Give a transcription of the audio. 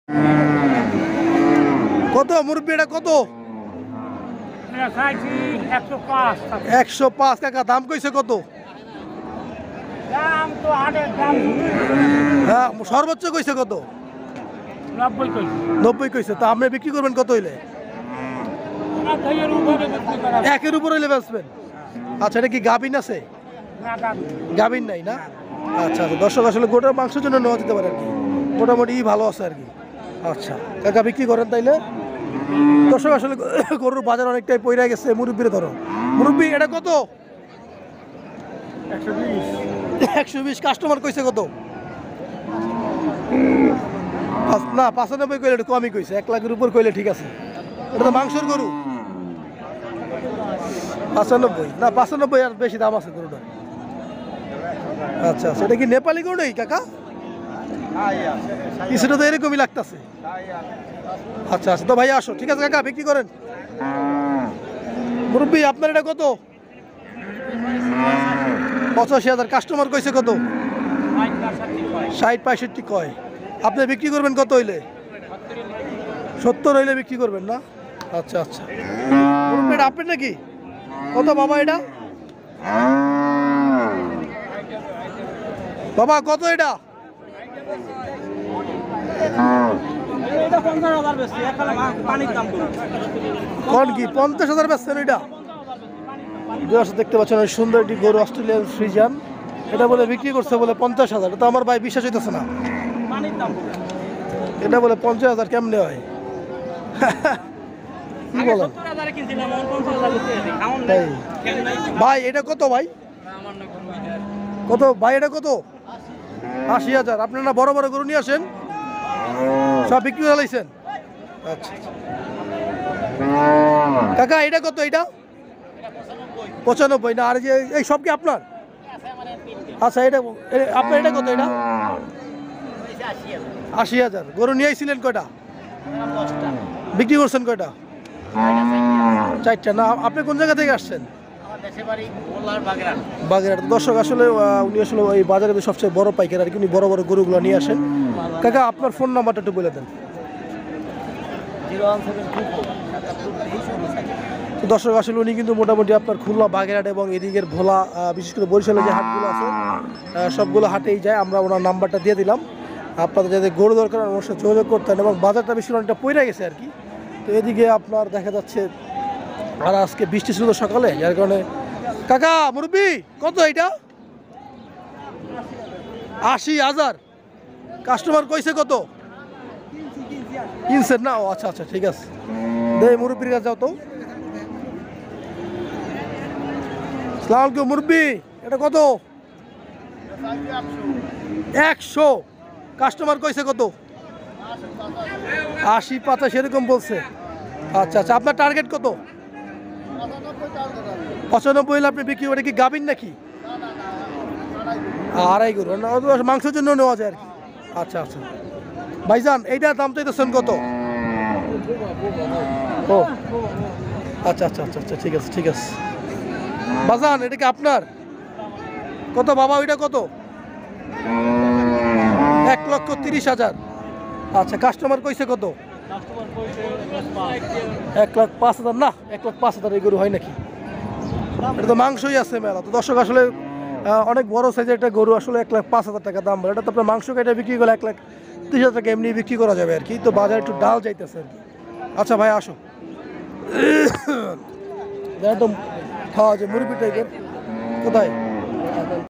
কত মুরব্বি এটা কত? 105 কাকা, দাম কইছে কত? হ্যাঁ, সর্বোচ্চ কইছে কত? 90 কইছে। তা আপনি বিক্রি করবেন কত হইলে? 1-এর উপর হইলে বেচবেন। আচ্ছা, এটা কি গাভিন আছে? গাভিন নাই না? আচ্ছা আচ্ছা, দর্শক আসলে গোটার মাংসের জন্য নেওয়া যেতে পারে আর কি, মোটামুটি ভালো আছে আর কি। আচ্ছা কাকা, বিক্রি করেন তাইলে। দর্শক আসলে গরুর বাজার অনেকটাই পইরা গেছে। মুরব্বিরে ধরো। মুরব্বি এটা কত? 120। কাস্টমার কইছে কত? না, 95 কইলে একটু কমই কইছে। 1 লাখের উপর কইলে ঠিক আছে। এটা তো মাংসের গরু। 95 না, 95 আর বেশি দাম আছে গরুটা। আচ্ছা আচ্ছা, এটা কি নেপালি গরু নেই কাকা? কিছুটা তো এরকমই লাগতেছে। আচ্ছা আচ্ছা, তো ভাই আসো। ঠিক আছে কাকা, বিক্রি করেন। মুরব্বি আপনার এটা কত? 85,000। কাস্টমার কইছে কত? 60-65 কয়। আপনি বিক্রি করবেন কত হইলে? 70 হইলে বিক্রি করবেন না? আচ্ছা আচ্ছা, মুরব্বি এটা আপনার নাকি? কত বাবা এটা? বাবা কত এটা? কোন কি 50,000 বেচছেন এটা? দেখতে পাচ্ছেন সুন্দর একটি গরু, অস্ট্রেলিয়ান ফ্রিজিয়ান। এটা বলে বিক্রি করছে বলে 50,000। এটা তো আমার ভাই বিশ্বাস হইতেছে না। এটা বলে 50,000 কেমনে হয়? কি বলেন ভাই? এটা কত ভাই? কত ভাই এটা কত? 80,000। আপনারা বড় বড় গরু নিয়ে আসেন, সব বিক্রি করে লাইছেন। আচ্ছা কাকা, এটা কত? এটা 95 না? আর যে এই সব কি আপনার? আচ্ছা, এটা আপনার এটা কত? এটা 80,000। গরু নিয়ে আইছিলেন কয়টা? বিক্রি করছেন কয়টা? 4টা না? আপনি কোন জায়গা থেকে আসছেন? বাগেরহাট। দর্শক আসলে উনি আসলে এই বাজারে সবচেয়ে বড় পাইকার আর কি, উনি বড় বড় গরুগুলো নিয়ে আসেন। কাকা, আপনার ফোন নাম্বারটা একটু বলে দেন। তো দর্শক আসলে উনি কিন্তু মোটামুটি আপনার খুলনা, বাগেরহাট এবং এদিকের ভোলা, বিশেষ করে বরিশালে যে হাটগুলো আছে সবগুলো হাটেই যায়। আমরা ওনার নাম্বারটা দিয়ে দিলাম। আপনাদের যাদের গরু দরকার আমার সাথে যোগাযোগ করতেন। এবং বাজারটা বেশি অনেকটা পইরা গেছে আর কি। তো এদিকে আপনার দেখা যাচ্ছে, আর আজকে বৃষ্টি ছিল তো সকালে, যার কারণে। কাকা মুরব্বি কত এটা? 80,000। কাস্টমার কইছে কত? কিনছেন না? ও আচ্ছা আচ্ছা, ঠিক আছে। দে মুরব্বির কাছে যাও তো। সালাম আলাইকুম মুরব্বি, এটা কত? 100। কাস্টমার কইছে কত? 80-85 এরকম বলছে। আচ্ছা আচ্ছা, আপনার টার্গেট কত? 95 হলে আপনি বিক্রি করে কি গাবিন নাকি? আড়াই গরু মাংসের জন্য নেওয়া যায় আর কি। আচ্ছা আচ্ছা ভাইজান, এইটার দাম চাইতেছেন কত? ও আচ্ছা আচ্ছা আচ্ছা আচ্ছা, ঠিক আছে ঠিক আছে। বাজান, এটা কি আপনার? কত বাবা ওইটা কত? 1,30,000। আচ্ছা, কাস্টমার কইছে কত? 1,05,000 না? 1,05,000 এই গরু হয় নাকি? এটা তো মাংসই আছে মেলা। তো দর্শক আসলে অনেক বড় সাইজের একটা গরু, আসলে 1,05,000 টাকা দাম। এটা তো আপনার মাংস কেটে বিক্রি করলে 1,30,000 টাকা এমনি বিক্রি করা যাবে আর কি। তো বাজারে একটু ডাল যাইতেছে আর কি। আচ্ছা ভাই আসো। একদম খাওয়া যায় মুরগি টাইপের। কোথায়?